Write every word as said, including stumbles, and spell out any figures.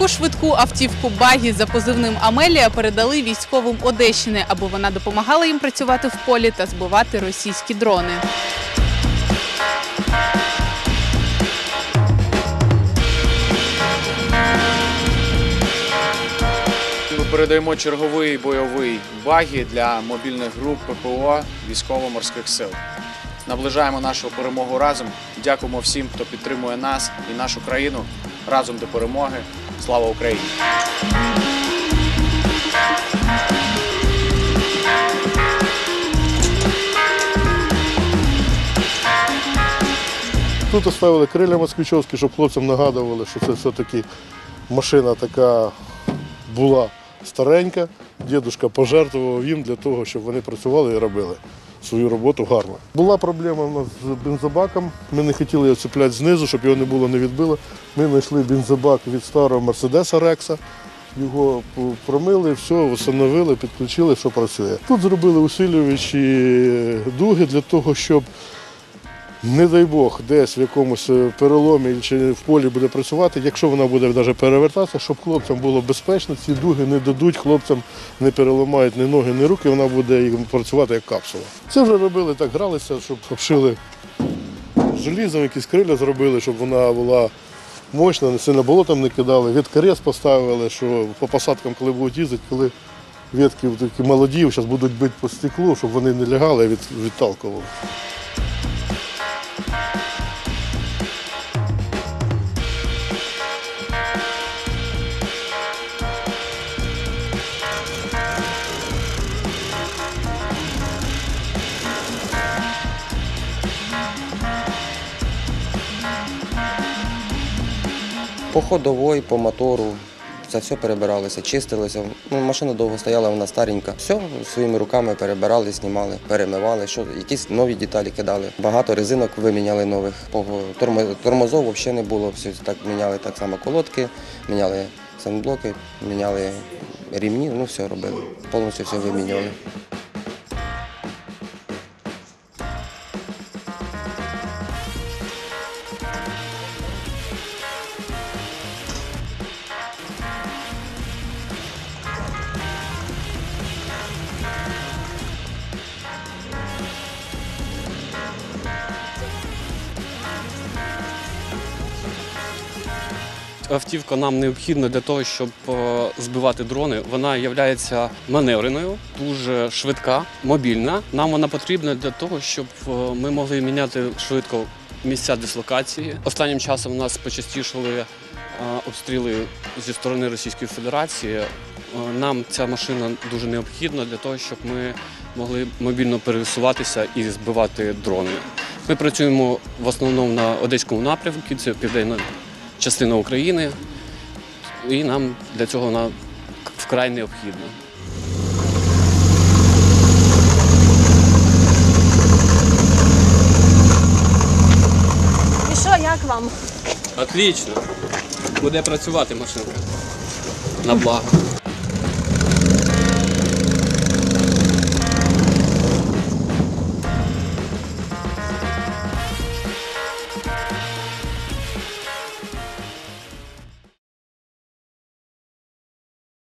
Таку швидку автівку «Багі» за позивним «Амелія» передали військовим Одещини, аби вона допомагала їм працювати в полі та збивати російські дрони. Ми передаємо черговий бойовий «Багі» для мобільних груп ППО Військово-морських сил. Наближаємо нашу перемогу разом. Дякуємо всім, хто підтримує нас і нашу країну. Разом до перемоги. Слава Україні! Тут оставили крилля москвичовські, щоб хлопцям нагадували, що це все-таки машина така була старенька. Дідусь пожертвував їм для того, щоб вони працювали і робили свою роботу гарно. Була проблема у нас з бензобаком. Ми не хотіли його цепляти знизу, щоб його не було, не відбило. Ми знайшли бензобак від старого Мерседеса Рекса. Його промили, все, встановили, підключили, все працює. Тут зробили усилювачі дуги для того, щоб, не дай Бог, десь в якомусь переломі чи в полі буде працювати, якщо вона буде навіть перевертатися, щоб хлопцям було безпечно, ці дуги не дадуть, хлопцям не переламають ні ноги, ні руки, вона буде працювати як капсула. Це вже робили, так гралися, щоб обшили желізом, якісь крилля зробили, щоб вона була мощна, не сильно болотом не кидали, веткорез поставили, що по посадкам, коли будуть їздити, коли ветки такі молоді, зараз будуть бити по стеклу, щоб вони не лягали, а від, відталкували. По ходовій, по мотору, це все перебиралося, чистилося. Ну, машина довго стояла, вона старенька. Все своїми руками перебирали, знімали, перемивали, що, якісь нові деталі кидали. Багато резинок виміняли нових. Тормозов взагалі не було, все так міняли, так само колодки, міняли сандблоки, міняли рівні, ну все робили, повністю все вимінювали. Автівка нам необхідна для того, щоб збивати дрони. Вона є маневреною, дуже швидка, мобільна. Нам вона потрібна для того, щоб ми могли міняти швидко місця дислокації. Останнім часом у нас почастішали обстріли зі сторони Російської Федерації. Нам ця машина дуже необхідна для того, щоб ми могли мобільно пересуватися і збивати дрони. Ми працюємо в основному на Одеському напрямку, це південна частина України, і нам для цього вона вкрай необхідна. І що, як вам? Отлично. Буде працювати машинка. На благо.